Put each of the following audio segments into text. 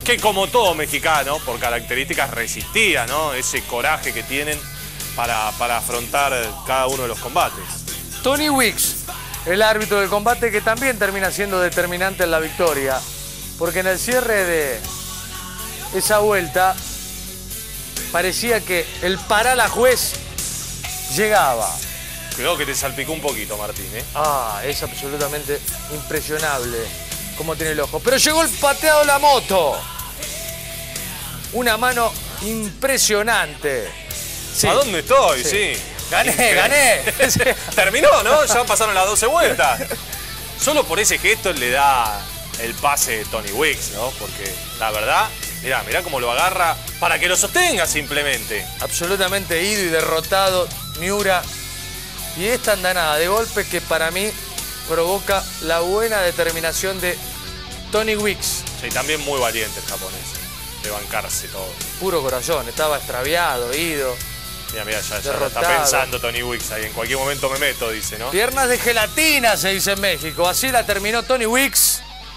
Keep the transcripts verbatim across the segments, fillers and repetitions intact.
que como todo mexicano, por características resistía, ¿no? Ese coraje que tienen para, para afrontar cada uno de los combates. Tony Weeks, el árbitro del combate, que también termina siendo determinante en la victoria, porque en el cierre de esa vuelta parecía que el parala juez llegaba. Cuidado que te salpicó un poquito, Martín, ¿eh? Ah, es absolutamente impresionable cómo tiene el ojo. Pero llegó el pateado de la moto. Una mano impresionante. Sí. ¿A dónde estoy? Sí. sí. Gané, gané. Terminó, ¿no? Ya pasaron las doce vueltas. Solo por ese gesto le da el pase de Tony Weeks, ¿no? Porque la verdad, mirá, mirá cómo lo agarra para que lo sostenga simplemente. Absolutamente ido y derrotado Miura. Y esta andanada de golpe que para mí provoca la buena determinación de Tony Weeks. Sí, también muy valiente el japonés, de bancarse todo. Puro corazón, estaba extraviado, ido. Mira, mira, ya, ya derrotado. Está pensando Tony Weeks ahí. En cualquier momento me meto, dice, ¿no? Piernas de gelatina, se dice en México. Así la terminó Tony Weeks.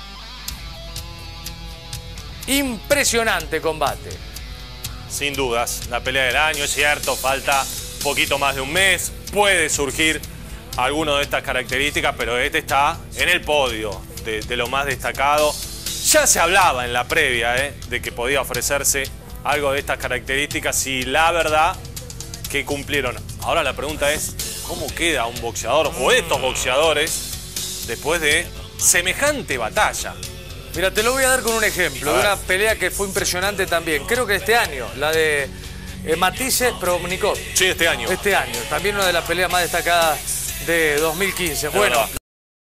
Impresionante combate. Sin dudas, la pelea del año, es cierto, falta poquito más de un mes. Puede surgir alguno de estas características, pero este está en el podio de, de lo más destacado. Ya se hablaba en la previa, ¿eh? de que podía ofrecerse algo de estas características y la verdad que cumplieron. Ahora la pregunta es, ¿cómo queda un boxeador o estos boxeadores después de semejante batalla? Mira, te lo voy a dar con un ejemplo de una pelea que fue impresionante también. Creo que este año, la de eh, Matice Pronikov. Sí, este año. Este año. También una de las peleas más destacadas de dos mil quince. Bueno.